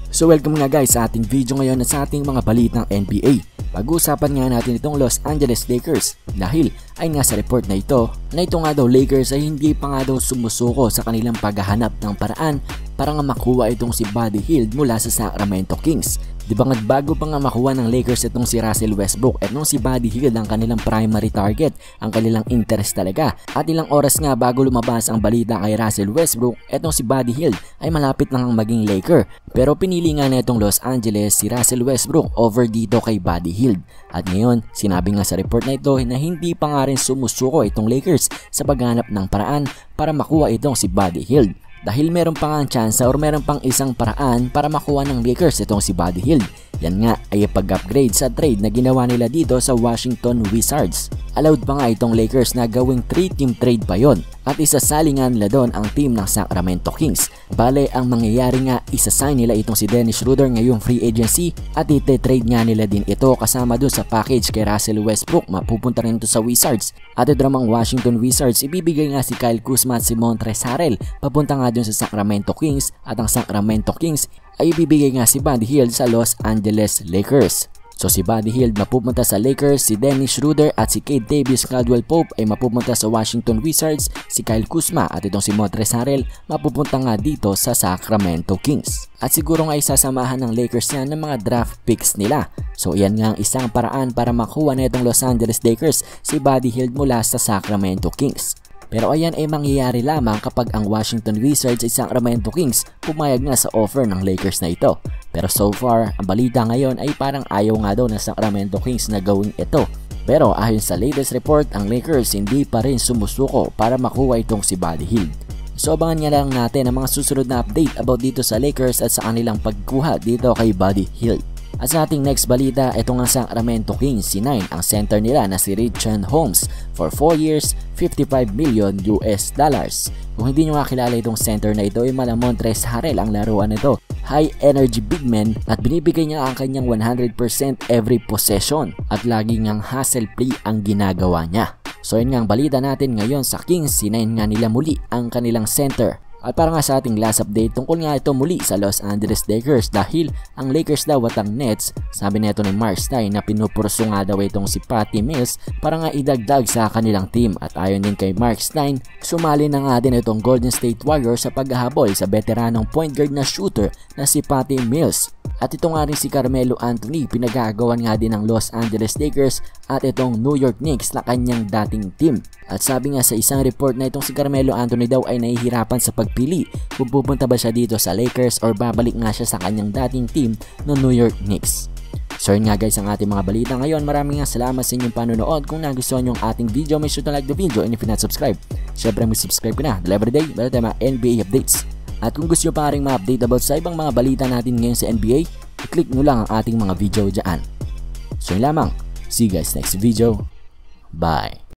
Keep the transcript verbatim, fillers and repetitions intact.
So welcome nga guys sa ating video ngayon at sa ating mga balitang N B A. Pag-uusapan nga natin itong Los Angeles Lakers dahil ay nga sa report na ito na ito nga daw Lakers ay hindi pa nga daw sumusuko sa kanilang paghahanap ng paraan para nga makuha itong si Buddy Hield mula sa Sacramento Kings. Di ba nga bago pa nga makuha ng Lakers itong si Russell Westbrook at nung si Buddy Hield ang kanilang primary target, ang kanilang interest talaga. At ilang oras nga bago lumabas ang balita kay Russell Westbrook, etong si Buddy Hield ay malapit lang ang maging Laker. Pero pinili nga na itong Los Angeles si Russell Westbrook over dito kay Buddy Hield. At ngayon, sinabi nga sa report na ito na hindi pa nga rin sumusuko itong Lakers sa paghanap ng paraan para makuha itong si Buddy Hield. Dahil meron pa nga ang chance or meron pang isang paraan para makuha ng Lakers itong si Buddy Hield. Yan nga ay pag-upgrade sa trade na ginawa nila dito sa Washington Wizards. Allowed pa nga itong Lakers na gawing three team trade pa yon at isasali nga nila doon ang team ng Sacramento Kings. Bale, ang mangyayari nga isasign nila itong si Dennis Schroeder ngayong free agency at ite-trade nga nila din ito kasama doon sa package kay Russell Westbrook. Mapupunta rin ito sa Wizards. At ito namang Washington Wizards, ibibigay nga si Kyle Kuzma at si Montrezl Harrell papunta nga doon sa Sacramento Kings at ang Sacramento Kings ay ibibigay nga si Buddy Hield sa Los Angeles Lakers. So si Buddy Hield mapupunta sa Lakers, si Dennis Schroeder at si Kentavious Caldwell-Pope ay mapupunta sa Washington Wizards, si Kyle Kuzma at itong si Montrezl Harrell mapupunta nga dito sa Sacramento Kings. At siguro nga isasamahan ng Lakers yan ng mga draft picks nila. So iyan nga ang isang paraan para makuha na itong Los Angeles Lakers si Buddy Hield mula sa Sacramento Kings. Pero ayan ay mangyayari lamang kapag ang Washington Wizards ay Sacramento Kings pumayag na sa offer ng Lakers na ito. Pero so far, ang balita ngayon ay parang ayaw nga daw ng Sacramento Kings na gawin ito. Pero ayon sa latest report, ang Lakers hindi pa rin sumusuko para makuha itong si Buddy Hield. So abangan nga lang natin ang mga susunod na update about dito sa Lakers at sa kanilang pagkuha dito kay Buddy Hield. At sa ating next balita, ito nga Sacramento Kings, si Nine ang center nila na si Richaun Holmes for four years, fifty-five million U S dollars. Kung hindi nyo makilala itong center na ito, ay mala Montrezl Harrell ang laruan nito. High energy big man at binibigay niya ang kanyang one hundred percent every possession at lagi ngang hustle play ang ginagawa niya. So yun nga ang balita natin ngayon sa Kings, si Nine nga nila muli ang kanilang center. At para nga sa ating last update, tungkol nga ito muli sa Los Angeles Lakers dahil ang Lakers daw at ang Nets, sabi nito ni Mark Stein na pinupurso nga daw itong si Patty Mills para nga idagdag sa kanilang team. At ayon din kay Mark Stein, sumali na nga din itong Golden State Warriors sa paghahabol sa veteranong point guard na shooter na si Patty Mills. At ito nga rin si Carmelo Anthony, pinagagawan nga din ng Los Angeles Lakers at itong New York Knicks na kanyang dating team. At sabi nga sa isang report na itong si Carmelo Anthony daw ay nahihirapan sa pagpili kung pupunta ba siya dito sa Lakers or babalik nga siya sa kanyang dating team ng New York Knicks. So yun nga guys ang ating mga balita ngayon. Maraming nga salamat sa inyong panonood. Kung nagustuhan nyo ang ating video, make sure to like the video and if you're not subscribed, syempre mag-subscribe ka na. Dahil every day, meron tayo mga N B A updates. At kung gusto nyo pa rin ma-update about sa ibang mga balita natin ngayon sa N B A, i-click nyo lang ang ating mga video dyan. So yun lamang. See you guys next video. Bye.